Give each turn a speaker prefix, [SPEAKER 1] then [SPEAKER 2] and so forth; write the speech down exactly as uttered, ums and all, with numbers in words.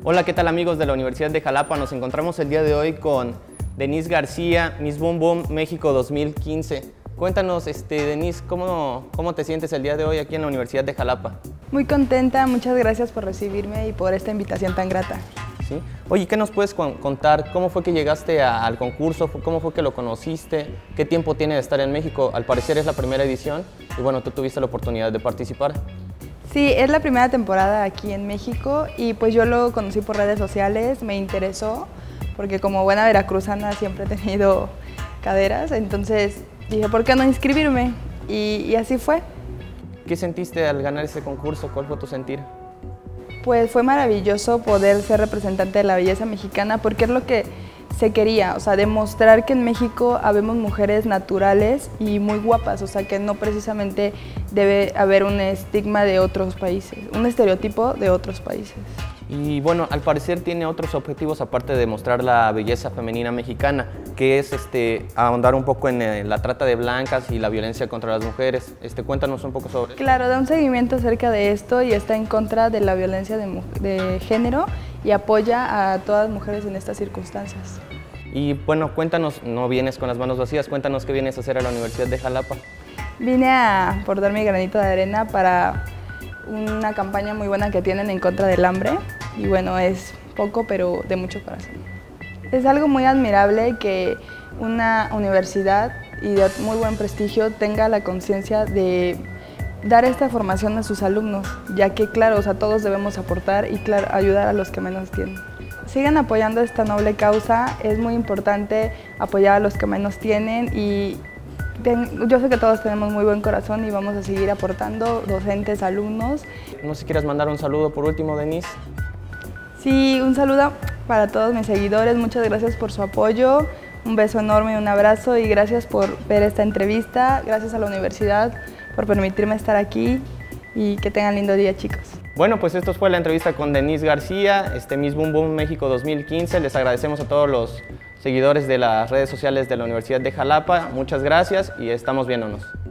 [SPEAKER 1] Hola, ¿qué tal amigos de la Universidad de Jalapa? Nos encontramos el día de hoy con Denise García, Miss Boom Boom México dos mil quince. Cuéntanos, este, Denise, ¿cómo, ¿cómo te sientes el día de hoy aquí en la Universidad de Jalapa?
[SPEAKER 2] Muy contenta, muchas gracias por recibirme y por esta invitación tan grata.
[SPEAKER 1] ¿Sí? Oye, ¿qué nos puedes contar? ¿Cómo fue que llegaste a, al concurso? ¿Cómo fue que lo conociste? ¿Qué tiempo tiene de estar en México? Al parecer es la primera edición y bueno, tú tuviste la oportunidad de participar.
[SPEAKER 2] Sí, es la primera temporada aquí en México y pues yo lo conocí por redes sociales, me interesó porque como buena veracruzana siempre he tenido caderas, entonces dije, ¿por qué no inscribirme? Y, y así fue.
[SPEAKER 1] ¿Qué sentiste al ganar ese concurso? ¿Cuál fue tu sentir?
[SPEAKER 2] Pues fue maravilloso poder ser representante de la belleza mexicana porque es lo que se quería, o sea, demostrar que en México habemos mujeres naturales y muy guapas, o sea, que no precisamente debe haber un estigma de otros países, un estereotipo de otros países.
[SPEAKER 1] Y bueno, al parecer tiene otros objetivos aparte de mostrar la belleza femenina mexicana, que es este, ahondar un poco en eh, la trata de blancas y la violencia contra las mujeres. Este, cuéntanos un poco sobre eso.
[SPEAKER 2] Claro, da un seguimiento acerca de esto y está en contra de la violencia de, de género y apoya a todas las mujeres en estas circunstancias.
[SPEAKER 1] Y bueno, cuéntanos, no vienes con las manos vacías, cuéntanos qué vienes a hacer a la Universidad de Jalapa.
[SPEAKER 2] Vine a aportar mi granito de arena para una campaña muy buena que tienen en contra del hambre y bueno, es poco pero de mucho corazón. Es algo muy admirable que una universidad y de muy buen prestigio tenga la conciencia de dar esta formación a sus alumnos, ya que claro, o sea, todos debemos aportar y claro, ayudar a los que menos tienen. Sigan apoyando esta noble causa, es muy importante apoyar a los que menos tienen y yo sé que todos tenemos muy buen corazón y vamos a seguir aportando, docentes, alumnos.
[SPEAKER 1] No sé si quieres mandar un saludo por último, Denise.
[SPEAKER 2] Sí, un saludo para todos mis seguidores, muchas gracias por su apoyo, un beso enorme y un abrazo y gracias por ver esta entrevista, gracias a la universidad por permitirme estar aquí y que tengan lindo día, chicos.
[SPEAKER 1] Bueno, pues esto fue la entrevista con Denise García, este Miss Boom Boom México dos mil quince. Les agradecemos a todos los seguidores de las redes sociales de la Universidad de Jalapa. Muchas gracias y estamos viéndonos.